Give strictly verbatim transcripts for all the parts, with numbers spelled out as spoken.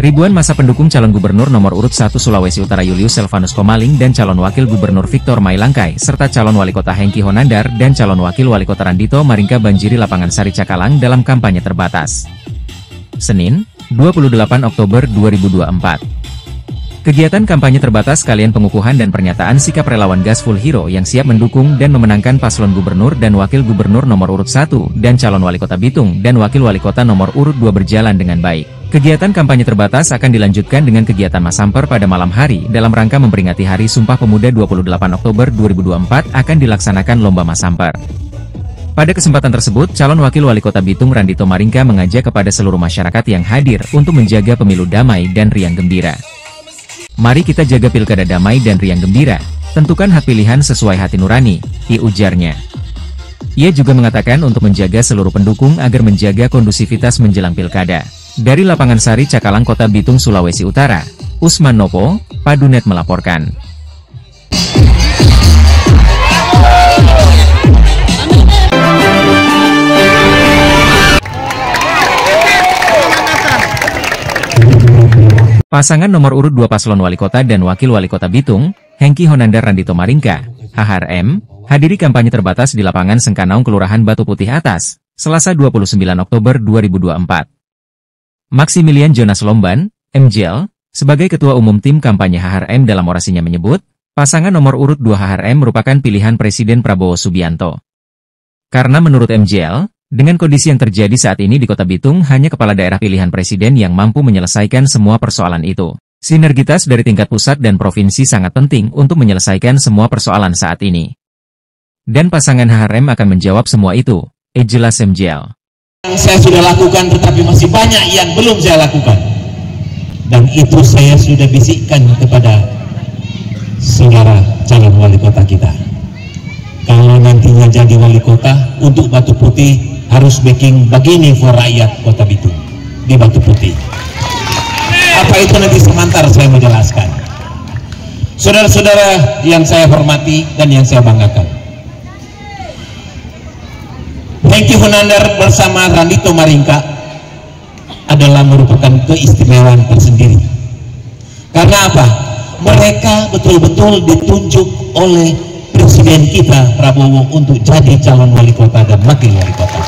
Ribuan massa pendukung calon gubernur nomor urut satu Sulawesi Utara Julius Selvanus Komaling dan calon wakil gubernur Victor Mailangkai serta calon wali kota Hengki Honandar dan calon wakil wali kota Randito Maringka banjiri lapangan Sari Cakalang dalam kampanye terbatas. Senin, dua puluh delapan Oktober dua ribu dua puluh empat. Kegiatan kampanye terbatas sekalian pengukuhan dan pernyataan sikap relawan Gas Full Hero yang siap mendukung dan memenangkan paslon gubernur dan wakil gubernur nomor urut satu dan calon wali kota Bitung dan wakil wali kota nomor urut dua berjalan dengan baik. Kegiatan kampanye terbatas akan dilanjutkan dengan kegiatan Masamper pada malam hari dalam rangka memperingati Hari Sumpah Pemuda dua puluh delapan Oktober dua ribu dua puluh empat akan dilaksanakan lomba Masamper. Pada kesempatan tersebut, calon wakil wali kota Bitung Randito Maringka mengajak kepada seluruh masyarakat yang hadir untuk menjaga pemilu damai dan riang gembira. Mari kita jaga pilkada damai dan riang gembira, tentukan hak pilihan sesuai hati nurani, ujarnya. Ia juga mengatakan untuk menjaga seluruh pendukung agar menjaga kondusivitas menjelang pilkada. Dari lapangan Sari Cakalang Kota Bitung, Sulawesi Utara, Usman Nopo, Padunet melaporkan. Pasangan nomor urut dua paslon wali kota dan wakil wali kota Bitung, Hengki Honandar Randito Maringka, H H R M, hadiri kampanye terbatas di lapangan Sengkanaung Kelurahan Batu Putih Atas, Selasa dua puluh sembilan Oktober dua ribu dua puluh empat. Maximilian Jonas Lomban, M J L, sebagai ketua umum tim kampanye H H R M dalam orasinya menyebut, pasangan nomor urut dua H H R M merupakan pilihan Presiden Prabowo Subianto. Karena menurut M J L, dengan kondisi yang terjadi saat ini di Kota Bitung hanya kepala daerah pilihan presiden yang mampu menyelesaikan semua persoalan itu. Sinergitas dari tingkat pusat dan provinsi sangat penting untuk menyelesaikan semua persoalan saat ini. Dan pasangan H H R M akan menjawab semua itu, jelas M J L. Yang saya sudah lakukan tetapi masih banyak yang belum saya lakukan. Dan itu saya sudah bisikkan kepada saudara calon wali kota kita. Kalau nantinya jadi wali kota, untuk Batu Putih harus bikin begini for rakyat Kota Bitung di Batu Putih. Apa itu nanti sebentar saya menjelaskan. Saudara-saudara yang saya hormati dan yang saya banggakan, Hengki Honandar bersama Randito Maringka adalah merupakan keistimewaan tersendiri. Karena apa? Mereka betul-betul ditunjuk oleh Presiden kita Prabowo untuk jadi calon wali kota dan wakil wali kota.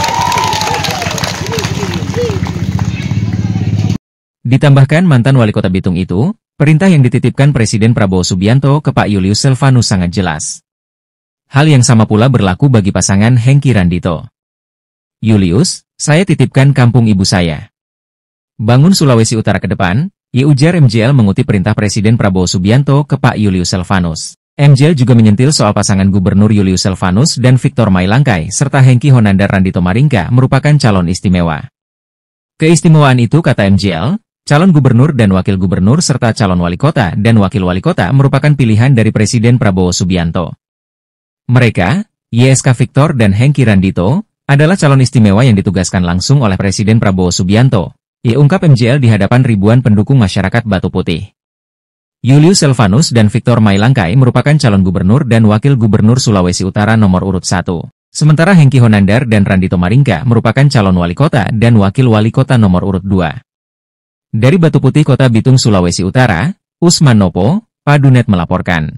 Ditambahkan mantan wali kota Bitung itu, perintah yang dititipkan Presiden Prabowo Subianto ke Pak Julius Selvanus sangat jelas. Hal yang sama pula berlaku bagi pasangan Hengki Randito. Julius, saya titipkan kampung ibu saya. Bangun Sulawesi Utara ke depan, ujar M J L mengutip perintah Presiden Prabowo Subianto ke Pak Julius Selvanus. M J L juga menyentil soal pasangan Gubernur Julius Selvanus dan Victor Mailangkai serta Hengki Honandar Randito Maringka merupakan calon istimewa. Keistimewaan itu, kata M J L, calon gubernur dan wakil gubernur serta calon wali kota dan wakil wali kota merupakan pilihan dari Presiden Prabowo Subianto. Mereka, Y S K Victor dan Hengki Randito, adalah calon istimewa yang ditugaskan langsung oleh Presiden Prabowo Subianto, ungkap M J L di hadapan ribuan pendukung masyarakat Batu Putih. Julius Selvanus dan Victor Mailangkai merupakan calon gubernur dan wakil gubernur Sulawesi Utara nomor urut satu. Sementara Hengki Honandar dan Randito Maringka merupakan calon wali kota dan wakil wali kota nomor urut dua. Dari Batu Putih Kota Bitung, Sulawesi Utara, Usman Nopo, Padunet melaporkan.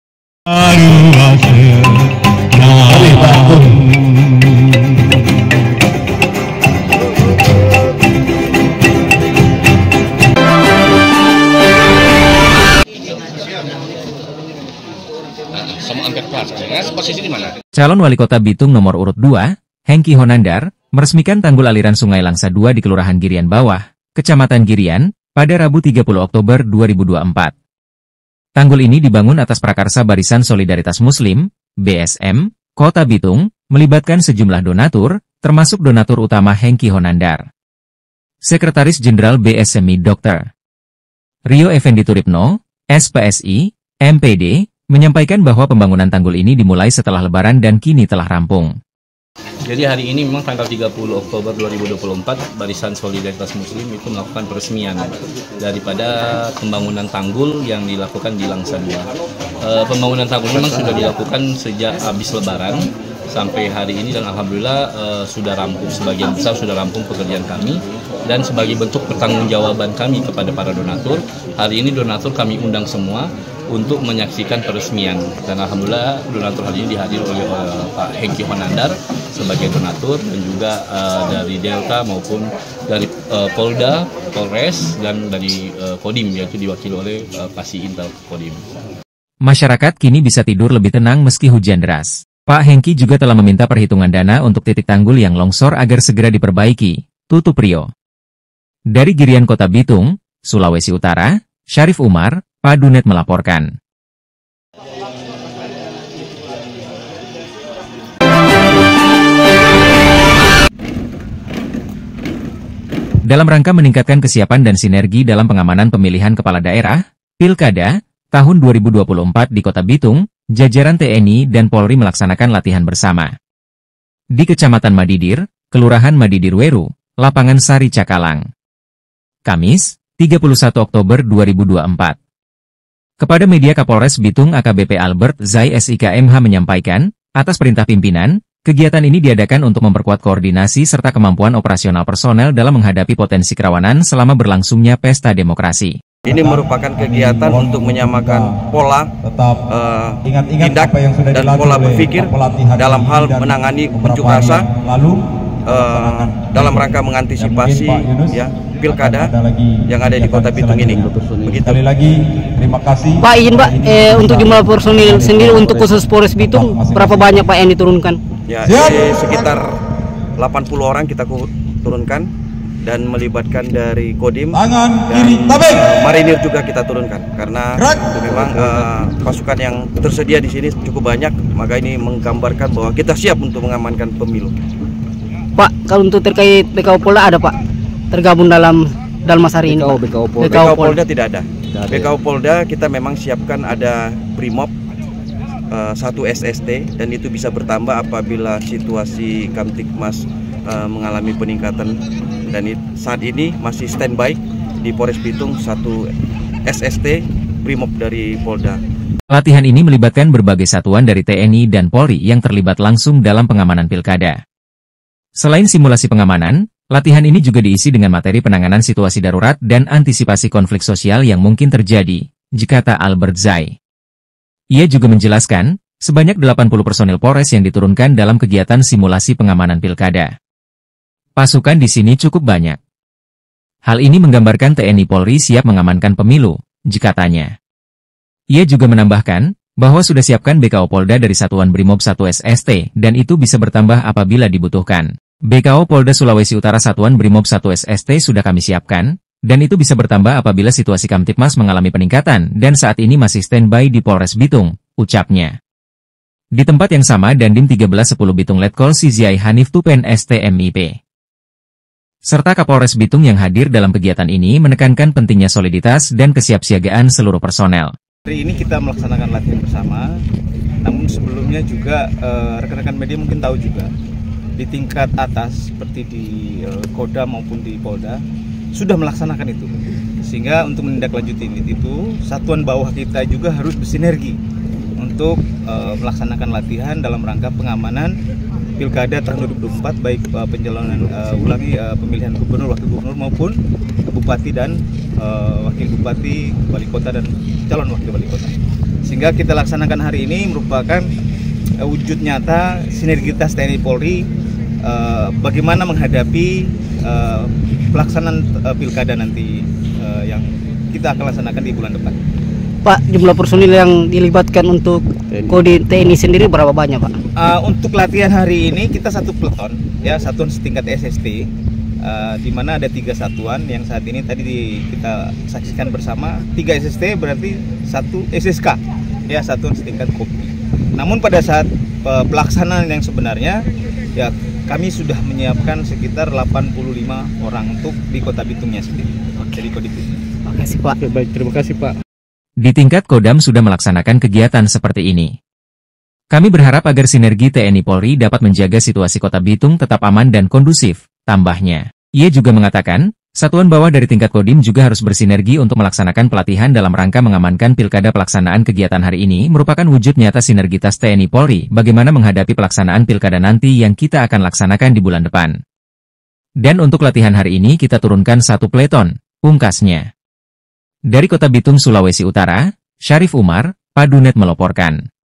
Posisi di mana? Calon wali kota Bitung nomor urut dua, Hengki Honandar, meresmikan tanggul aliran Sungai Langsa dua di Kelurahan Girian Bawah, Kecamatan Girian, pada Rabu tiga puluh Oktober dua ribu dua puluh empat. Tanggul ini dibangun atas prakarsa Barisan Solidaritas Muslim, B S M, Kota Bitung, melibatkan sejumlah donatur, termasuk donatur utama Hengki Honandar. Sekretaris Jenderal B S M I Dokter Rio Effendi Turipno, S P S I, M P D, menyampaikan bahwa pembangunan tanggul ini dimulai setelah Lebaran dan kini telah rampung. Jadi hari ini memang tanggal tiga puluh Oktober dua ribu dua puluh empat, Barisan Solidaritas Muslim itu melakukan peresmian daripada pembangunan tanggul yang dilakukan di Langsa dua. E, pembangunan tanggul memang sudah dilakukan sejak habis Lebaran, sampai hari ini, dan alhamdulillah uh, sudah rampung, sebagian besar sudah rampung pekerjaan kami. Dan sebagai bentuk pertanggungjawaban kami kepada para donatur, hari ini donatur kami undang semua untuk menyaksikan peresmian. Dan alhamdulillah donatur hari ini dihadiri oleh uh, Pak Hengki Honandar sebagai donatur, dan juga uh, dari Delta maupun dari uh, Polda, Polres, dan dari uh, Kodim, yaitu diwakili oleh uh, Kasih Intel Kodim. Masyarakat kini bisa tidur lebih tenang meski hujan deras. Pak Hengki juga telah meminta perhitungan dana untuk titik tanggul yang longsor agar segera diperbaiki. Tutup Rio. Dari Girian Kota Bitung, Sulawesi Utara, Syarif Umar, Padunet melaporkan. Dalam rangka meningkatkan kesiapan dan sinergi dalam pengamanan pemilihan kepala daerah, Pilkada, tahun dua ribu dua puluh empat di Kota Bitung, jajaran T N I dan Polri melaksanakan latihan bersama. Di Kecamatan Madidir, Kelurahan Madidir Weru, Lapangan Sari Cakalang. Kamis, tiga puluh satu Oktober dua ribu dua puluh empat. Kepada media Kapolres Bitung A K B P Albert Zai S I K M H menyampaikan, atas perintah pimpinan, kegiatan ini diadakan untuk memperkuat koordinasi serta kemampuan operasional personel dalam menghadapi potensi kerawanan selama berlangsungnya pesta demokrasi. Ini merupakan kegiatan untuk menyamakan pola, uh, tindak, dan pola berpikir dalam hal menangani unjuk rasa, uh, dalam rangka mengantisipasi ya pilkada yang ada di Kota Bitung ini. Begitu. Sekali lagi, terima kasih. Pak, izin Pak, eh, untuk jumlah personil sendiri untuk khusus Polres Bitung, berapa banyak Pak yang diturunkan? Ya, eh, sekitar delapan puluh orang kita turunkan, dan melibatkan dari Kodim Tangan dan kiri, tabeng. uh, Marinir juga kita turunkan, karena memang uh, pasukan yang tersedia di sini cukup banyak, maka ini menggambarkan bahwa kita siap untuk mengamankan pemilu. Pak, kalau untuk terkait B K O Polda ada Pak tergabung dalam Dalmas hari ini? B K O Polda, B K O Polda tidak ada. B K O Polda kita memang siapkan ada Brimob uh, satu S S T, dan itu bisa bertambah apabila situasi Kamtibmas uh, mengalami peningkatan. Dan saat ini masih standby di Polres Bitung satu S S T Brimob dari Polda. Latihan ini melibatkan berbagai satuan dari T N I dan Polri yang terlibat langsung dalam pengamanan pilkada. Selain simulasi pengamanan, latihan ini juga diisi dengan materi penanganan situasi darurat dan antisipasi konflik sosial yang mungkin terjadi, kata Albert Zai. Ia juga menjelaskan, sebanyak delapan puluh personil Polres yang diturunkan dalam kegiatan simulasi pengamanan pilkada. Pasukan di sini cukup banyak. Hal ini menggambarkan T N I Polri siap mengamankan pemilu, katanya. Ia juga menambahkan, bahwa sudah siapkan B K O Polda dari Satuan Brimob satu S S T, dan itu bisa bertambah apabila dibutuhkan. B K O Polda Sulawesi Utara Satuan Brimob satu S S T sudah kami siapkan, dan itu bisa bertambah apabila situasi Kamtibmas mengalami peningkatan, dan saat ini masih standby di Polres Bitung, ucapnya. Di tempat yang sama Dandim tiga belas sepuluh Bitung Letkol Siziai Hanif Tupen S T M I P. Serta Kapolres Bitung yang hadir dalam kegiatan ini menekankan pentingnya soliditas dan kesiapsiagaan seluruh personel. Hari ini kita melaksanakan latihan bersama, namun sebelumnya juga rekan-rekan uh, media mungkin tahu juga, di tingkat atas seperti di uh, Koda maupun di Polda, sudah melaksanakan itu. Sehingga untuk menindaklanjuti itu, satuan bawah kita juga harus bersinergi untuk uh, melaksanakan latihan dalam rangka pengamanan Pilkada tahun dua ribu dua puluh empat, baik uh, pencalonan uh, ulangi uh, pemilihan gubernur, wakil gubernur maupun bupati dan uh, wakil bupati, wali kota dan calon wakil wali kota. Sehingga kita laksanakan hari ini merupakan uh, wujud nyata sinergitas T N I Polri uh, bagaimana menghadapi uh, pelaksanaan uh, pilkada nanti uh, yang kita akan laksanakan di bulan depan. Pak, jumlah personil yang dilibatkan untuk kode T N I sendiri berapa banyak Pak? Uh, untuk latihan hari ini kita satu peleton, ya satuan setingkat S S T, uh, di mana ada tiga satuan yang saat ini tadi di, kita saksikan bersama. Tiga S S T berarti satu S S K, ya satuan setingkat Kopi. Namun pada saat uh, pelaksanaan yang sebenarnya, ya kami sudah menyiapkan sekitar delapan puluh lima orang untuk di Kota Bitungnya sendiri. Jadi Kode Bitung. Terima kasih Pak. Oke, baik, terima kasih Pak. Di tingkat Kodam sudah melaksanakan kegiatan seperti ini. Kami berharap agar sinergi T N I Polri dapat menjaga situasi Kota Bitung tetap aman dan kondusif, tambahnya. Ia juga mengatakan, Satuan bawah dari tingkat Kodim juga harus bersinergi untuk melaksanakan pelatihan dalam rangka mengamankan pilkada. Pelaksanaan kegiatan hari ini merupakan wujud nyata sinergitas T N I Polri bagaimana menghadapi pelaksanaan pilkada nanti yang kita akan laksanakan di bulan depan. Dan untuk latihan hari ini kita turunkan satu peleton, pungkasnya. Dari Kota Bitung, Sulawesi Utara, Syarif Umar, Padunet melaporkan.